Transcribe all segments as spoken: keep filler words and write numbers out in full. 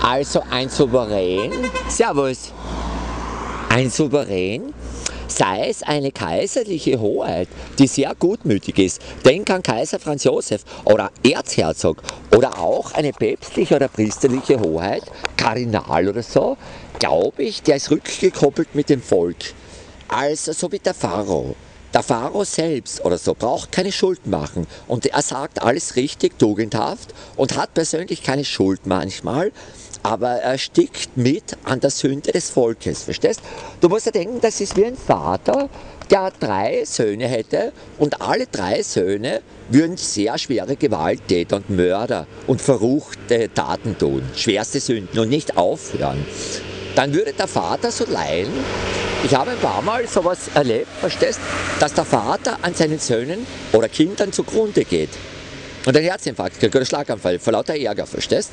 Also ein Souverän, Servus, ein Souverän, sei es eine kaiserliche Hoheit, die sehr gutmütig ist, denk an Kaiser Franz Josef oder Erzherzog oder auch eine päpstliche oder priesterliche Hoheit, Kardinal oder so, glaube ich, der ist rückgekoppelt mit dem Volk. Also so wie der Pharao. Der Pharao selbst oder so braucht keine Schuld machen und er sagt alles richtig, tugendhaft und hat persönlich keine Schuld manchmal, aber er stickt mit an der Sünde des Volkes, verstehst? Du musst ja denken, das ist wie ein Vater, der drei Söhne hätte und alle drei Söhne würden sehr schwere Gewalttäter und Mörder und verruchte Taten tun, schwerste Sünden und nicht aufhören. Dann würde der Vater so leiden. Ich habe ein paar Mal sowas erlebt, verstehst, dass der Vater an seinen Söhnen oder Kindern zugrunde geht und einen Herzinfarkt kriegt oder Schlaganfall vor lauter Ärger, verstehst?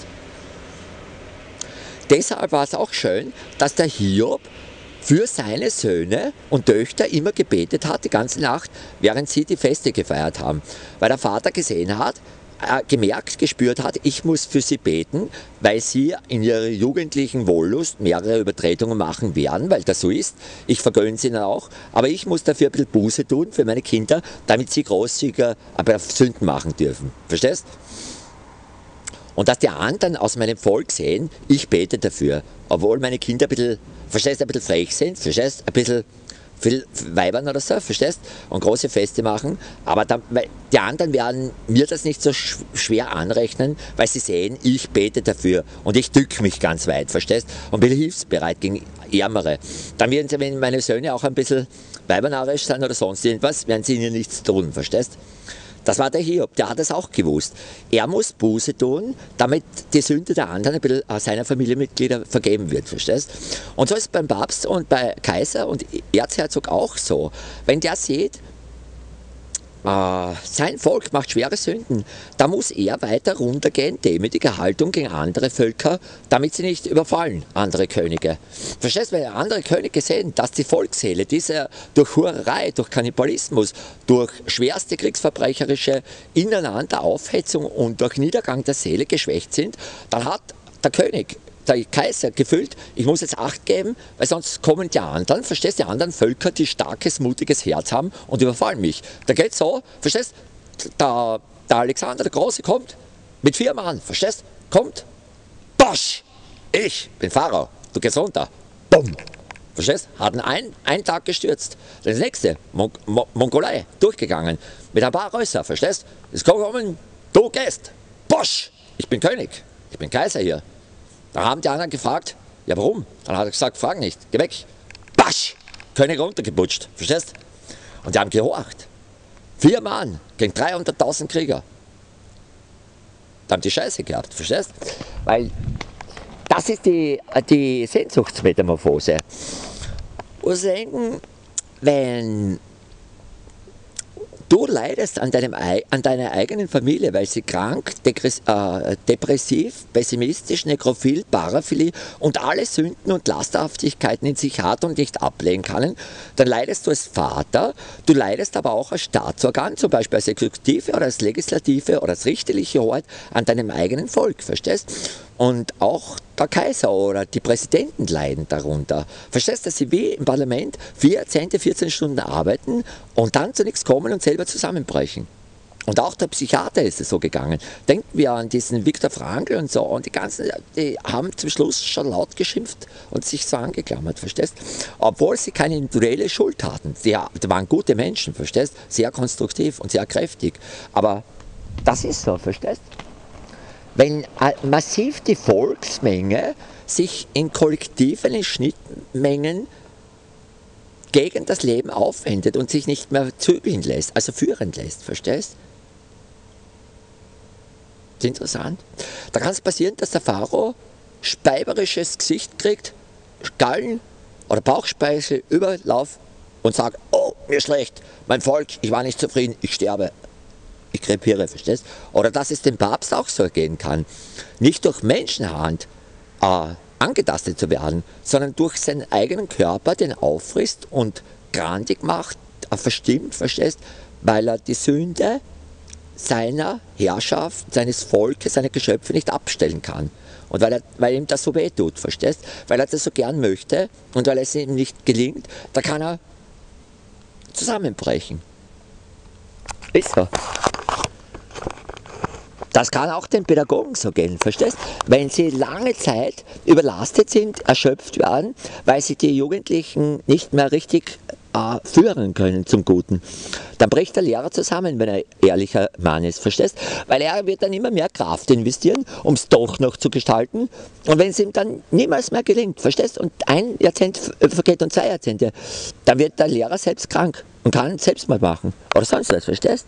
Deshalb war es auch schön, dass der Hiob für seine Söhne und Töchter immer gebetet hat, die ganze Nacht, während sie die Feste gefeiert haben. Weil der Vater gesehen hat, äh, gemerkt, gespürt hat, ich muss für sie beten, weil sie in ihrer jugendlichen Wollust mehrere Übertretungen machen werden, weil das so ist. Ich vergönne sie ihnen auch, aber ich muss dafür ein bisschen Buße tun für meine Kinder, damit sie großzügiger aber Sünden machen dürfen. Verstehst? Und dass die anderen aus meinem Volk sehen, ich bete dafür, obwohl meine Kinder ein bisschen, verstehst, ein bisschen frech sind, verstehst, ein bisschen viel Weibern oder so, verstehst, und große Feste machen, aber dann, die anderen werden mir das nicht so schwer anrechnen, weil sie sehen, ich bete dafür und ich drücke mich ganz weit, verstehst, und bin hilfsbereit gegen Ärmere. Dann werden sie, wenn meine Söhne auch ein bisschen weibernarisch sind oder sonst irgendwas, werden sie ihnen nichts tun, verstehst? Das war der Hiob, der hat das auch gewusst. Er muss Buße tun, damit die Sünde der anderen ein bisschen seiner Familienmitglieder vergeben wird, verstehst? Und so ist es beim Papst und bei Kaiser und Erzherzog auch so. Wenn der sieht, äh, sein Volk macht schwere Sünden, da muss er weiter runtergehen, demütige Haltung gegen andere Völker, damit sie nicht überfallen, andere Könige. Verstehst du, wenn andere Könige sehen, dass die Volksseele diese durch Hurerei, durch Kannibalismus, durch schwerste kriegsverbrecherische Ineinanderaufhetzung und durch Niedergang der Seele geschwächt sind, dann hat der König, der Kaiser gefühlt, ich muss jetzt Acht geben, weil sonst kommen die anderen, verstehst du, die anderen Völker, die starkes, mutiges Herz haben und überfallen mich. Da geht so, verstehst du, der, der Alexander der Große kommt mit vier Mann, verstehst du, kommt, bosch, ich bin Pharao, du gehst runter, bumm, verstehst du, hat einen einen Tag gestürzt. Das nächste, Mon Mon Mongolei, durchgegangen, mit ein paar Rösser, verstehst du, es kommen, du gehst, bosch, ich bin König, ich bin Kaiser hier. Da haben die anderen gefragt, ja warum? Dann hat er gesagt, frag nicht, geh weg. Basch! König runtergeputscht, verstehst? Und die haben gehorcht. Vier Mann gegen dreihunderttausend Krieger. Da haben die Scheiße gehabt, verstehst? Weil das ist die, die Sehnsuchtsmetamorphose. Und denken, wenn du leidest an, deinem, an deiner eigenen Familie, weil sie krank, äh, depressiv, pessimistisch, nekrophil, Paraphilie und alle Sünden und Lasterhaftigkeiten in sich hat und nicht ablehnen kann, dann leidest du als Vater, du leidest aber auch als Staatsorgan, zum Beispiel als Exekutive oder als Legislative oder als richterliche Hoheit an deinem eigenen Volk, verstehst? Und auch der Kaiser oder die Präsidenten leiden darunter. Verstehst du, dass sie wie im Parlament vier Jahrzehnte, vierzehn Stunden arbeiten und dann zu nichts kommen und selber zusammenbrechen. Und auch der Psychiater ist es so gegangen. Denken wir an diesen Viktor Frankl und so. Und die ganzen, die haben zum Schluss schon laut geschimpft und sich so angeklammert, verstehst? Obwohl sie keine individuelle Schuld hatten. Die, die waren gute Menschen, verstehst? Sehr konstruktiv und sehr kräftig. Aber das ist so, verstehst? Wenn massiv die Volksmenge sich in kollektiven in Schnittmengen gegen das Leben aufwendet und sich nicht mehr zügeln lässt, also führen lässt, verstehst? Das ist interessant. Da kann es passieren, dass der Pharao speiberisches Gesicht kriegt, Gallen oder Bauchspeise, Überlauf und sagt, oh, mir schlecht, mein Volk, ich war nicht zufrieden, ich sterbe. Ich krepiere, verstehst? Oder dass es dem Papst auch so gehen kann. Nicht durch Menschenhand äh, angetastet zu werden, sondern durch seinen eigenen Körper, den auffrisst und grandig macht, äh, verstimmt, verstehst? Weil er die Sünde seiner Herrschaft, seines Volkes, seiner Geschöpfe nicht abstellen kann. Und weil, er, weil ihm das so weh tut, verstehst? Weil er das so gern möchte und weil es ihm nicht gelingt, da kann er zusammenbrechen. Ist so. Das kann auch den Pädagogen so gehen, verstehst? Wenn sie lange Zeit überlastet sind, erschöpft werden, weil sie die Jugendlichen nicht mehr richtig äh, führen können zum Guten, dann bricht der Lehrer zusammen, wenn er ehrlicher Mann ist, verstehst? Weil er wird dann immer mehr Kraft investieren, um es doch noch zu gestalten, und wenn es ihm dann niemals mehr gelingt, verstehst? Und ein Jahrzehnt vergeht und zwei Jahrzehnte, dann wird der Lehrer selbst krank und kann Selbstmord machen oder sonst was, verstehst?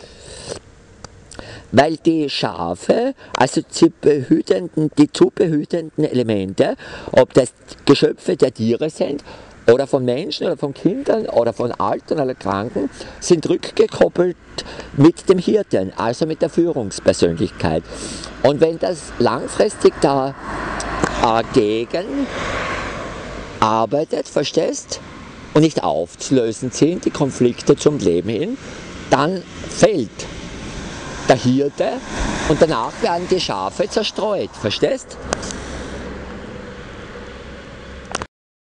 Weil die Schafe, also die, behütenden, die zu behütenden Elemente, ob das Geschöpfe der Tiere sind, oder von Menschen, oder von Kindern, oder von Alten oder Kranken, sind rückgekoppelt mit dem Hirten, also mit der Führungspersönlichkeit. Und wenn das langfristig dagegen arbeitet, verstehst, und nicht aufzulösen sind, die Konflikte zum Leben hin, dann fällt der Hirte und danach werden die Schafe zerstreut, verstehst?